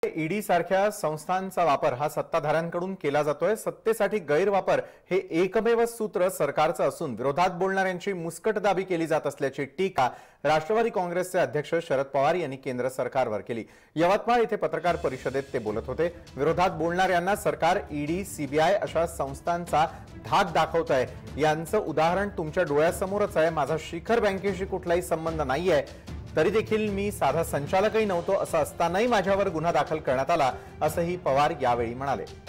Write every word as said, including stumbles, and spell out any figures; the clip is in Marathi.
ईडी सारख्या संस्थांचा वापर हा सत्ताधाऱ्यांकडून केला जातोय। सत्तेसाठी गैरवापर हे एकमेव सूत्र सरकारचं असून विरोधात बोलणाऱ्यांची मुस्कटदाबी केली जात असल्याची टीका राष्ट्रवादी काँग्रेसचे अध्यक्ष शरद पवार यांनी केंद्र सरकारवर केली। यवतमाळ येथे पत्रकार परिषदेत ते बोलत होते। विरोधात बोलणाऱ्यांना सरकार ईडी, सीबीआय अशा संस्थांचा धाक दाखवत आहे। यांचं उदाहरण तुमच्या डोळ्यासमोरच आहे। माझा शिखर बँकेशी कुठलाही संबंध नाहीये, तरी देखील मी साधा संचालकही नव्हतो, असं असतानाही माझ्यावर गुन्हा दाखल करण्यात आला, असंही पवार यावेळी म्हणाले।